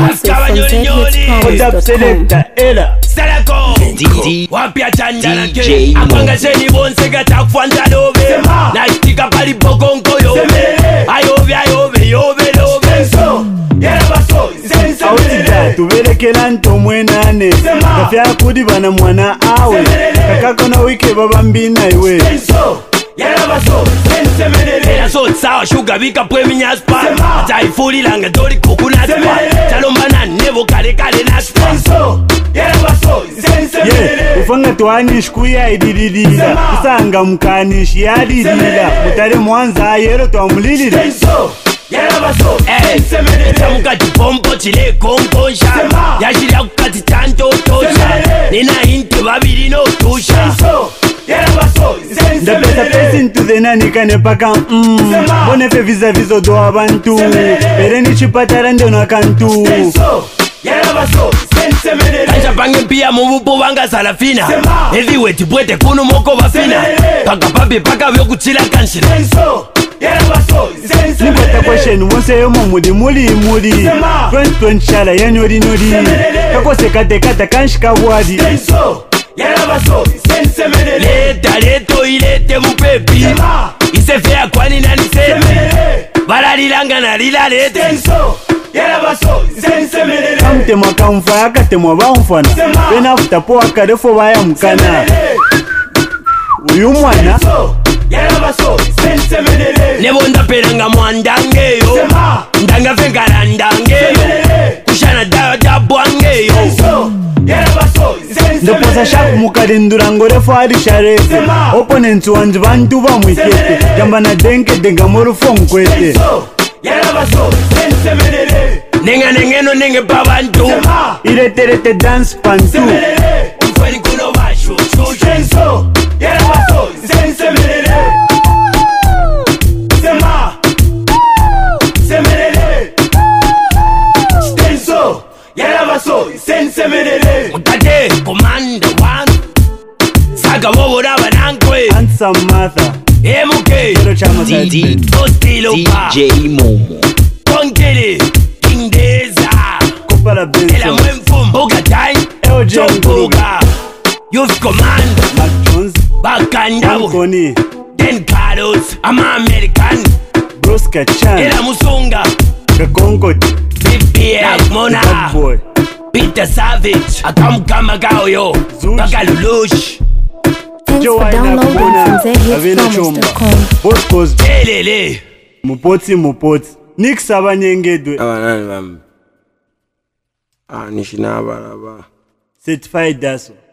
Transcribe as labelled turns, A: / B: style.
A: exclusive from
B: zhitspromise.com.
C: Wapia Chanda na Kay Apanga seni bonse gata kufanta love na stika pali pokonko yove ayove yove love
D: Awutida tuberekera ntomwenane Gafya kudi bana mwana awe Kakako na wike baba mbina iwe
C: Era so tsawa shuga bika premi nyaspa Ata ifuli langa dori coconut pa Talomba na nevo kare naspa
D: ufanga tuanish kuya idididila Usanga mkanish yadidila Mutare mwanza yero tuamulilila
C: Etamuka jipompo chile konkonsha Yashiria kukati tanto tosha Nina inte babiri no tusha
D: The better person to the nani kane paka Bonefe vis-a-vis odo abantu Pereni chipatara ndeno kantu
C: Kanja pange pia mubupo wanga salafina Heavyweight tipwete kunu moko bafina Paka papi paka vyo kuchila kanshina
D: Nipata question wonse yomo mudi muli 2020 shala ya nyori Kako sekate kata kanshika wadi
C: Leto ilete mupepi Ise fea kwani nani sepi Balalilanga na lila lete
D: Kamte makamfa yakate mwabamfana Pena futapo wakarefo baya mkana Uyu mwana
C: Nebonda peranga mwandangeyo Ndanga fengarandangeyo Kushana dayo dabwangeyo
D: Ndoposa shaku mukarindura ngorefo harisharete Opponents wanzu bantu bamwikete Jamba na denke denga morufu mkwete
C: Nenga nengeno nenge babantu
D: Ireterete dance pantu
C: Mfweni kuno bashu Mutate komanda wan Saga wowo raba nankwe
D: Handsome mother
C: MK
B: DJ Momo
C: Konkele King Deza
D: Kopala
C: Ela
D: Benson
C: mwenfum Boga time
D: John
C: Boga Youth Command
D: Mac Jones
C: Bakandabo
D: Koni
C: Den Carlos Ama American
D: Broska Chan
C: Ela Musunga
D: Kakonko
C: BPF Mona
D: Bad boy
C: Peter Savage Akamukama Gaoyo Bakalulush
A: Thanks for downloading from zhitspromise.com.
D: Boskos
C: Lele
D: Mupoti Nix abanyengedwe
E: Abanani bami. Nishina abalaba.
D: Certified daso